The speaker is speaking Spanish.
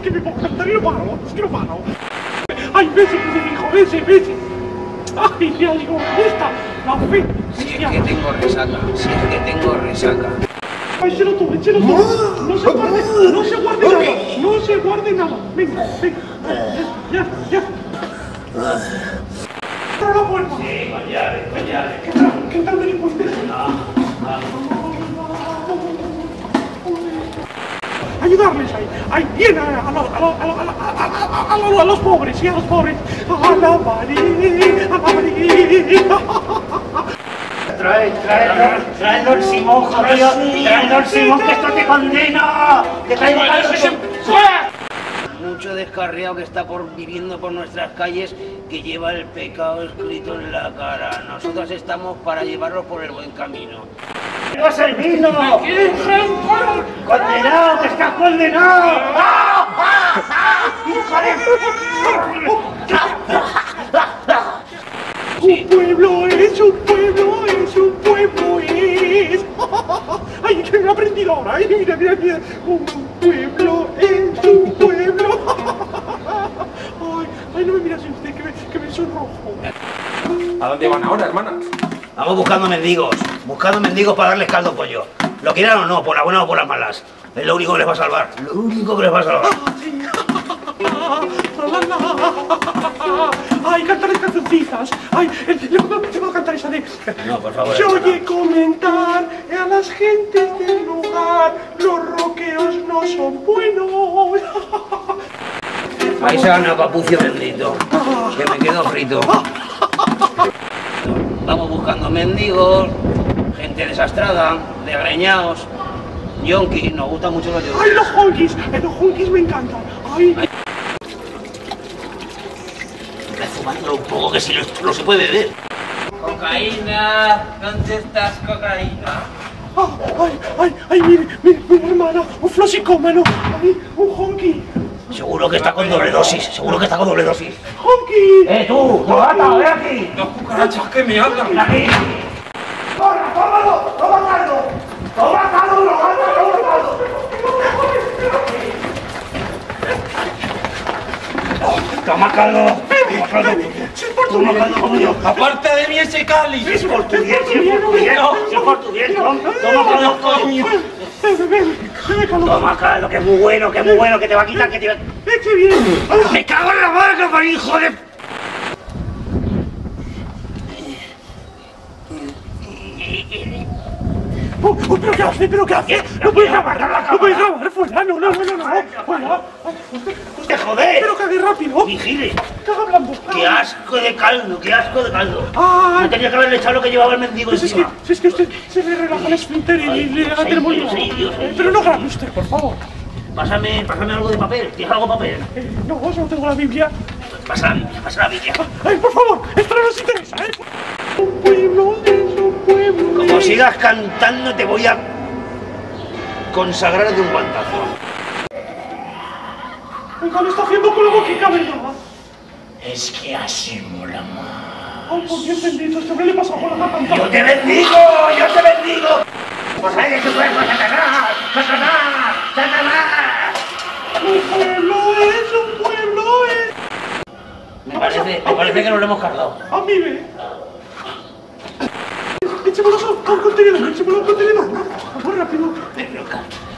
que me pongo a cantar y no paro, es que no paro. Ay, vese, hijo, vese. Ay, Dios, digo, esta, la fe. Si es que tengo resaca. Ay, échelo todo. No se guarde nada. Venga. Ya. Pero la puerta. Sí, con llave. ¿Qué tal delincuente? Ayudarles ahí, bien a los pobres, sí, a los pobres. A la María. Traedlo el Simón, jodido. Traedlo el Simón, que esto te condena. Que traigo a ¡fuera! Mucho descarriado que está viviendo por nuestras calles, que lleva el pecado escrito en la cara. Nosotros estamos para llevarlos por el buen camino. ¡No es el vino! ¡Condenado, que estás condenado! ¡Hijo de... Un pueblo es. Ay, que me he aprendido ahora, mira. Un pueblo es un pueblo. Ay, no me miras usted, que me sonrojo. ¿A dónde van ahora, hermana? Vamos buscando mendigos para darles caldo pollo. Lo quieran o no, por las buenas o por las malas. Es lo único que les va a salvar. Ay, cantar las cancioncitas. Ay, le puedo cantar esa de... No, por favor. Se oye comentar a las gentes del lugar, los roqueos no son buenos. Ahí se van a papucio bendito, que me quedo frito. Vamos buscando mendigos, gente desastrada, desgreñados, yonkis, nos gustan mucho los yonkis. Ay, los honkis me encantan. Ay. Voy fumándolo un poco, que si no, esto no se puede beber. Cocaína, ¿dónde estás, cocaína? Ay, mire, hermana, un flosicómano, ay, un honky. Seguro que está con doble dosis, ¡Honky! ¡Tú! ¡Novata, ven aquí! Las cucarachas que me hablan. ¡Ven aquí! ¡Corra, tómalo! ¡Toma caldo! ¡Toma caldo! ¡Toma caldo como yo! ¡Aparte de mí ese cáliz! ¡Es por tu bien! ¡Toma caldo, coño! Toma caldo, que es muy bueno, que te va a quitar, que te va... ¡Qué bien! ¡Me cago en la barca, por hijo de... ¿Pero qué hace? No puedes grabar, fuera, no, fuera. ¡Te joder! Pero cague rápido. ¡Vigile! Estás hablando. ¡Qué asco de caldo! Ay. No tenía que haberle echado lo que llevaba el mendigo encima. Es que usted se le relaja el esfínter y le da termómetro. Pero no grabe usted, por favor. Pásame algo de papel. ¿Tienes algo de papel? No, solo tengo la Biblia. Pasa la Biblia. Ay, por favor, esto no nos interesa, Un pueblo es un pueblo. Como sigas cantando te voy a consagrar de un guantazo. Oiga, lo está haciendo con la boquita, ¿verdad? Es que así mola más. Ay, por Dios bendito, este hombre le pasa por la garganta. ¡Yo te bendigo! Pues hay que puedes Satanás. Un pueblo es. Me parece que nos lo hemos cargado. A mí ve. Echémoslo a un contenedor. Vamos rápido. Pero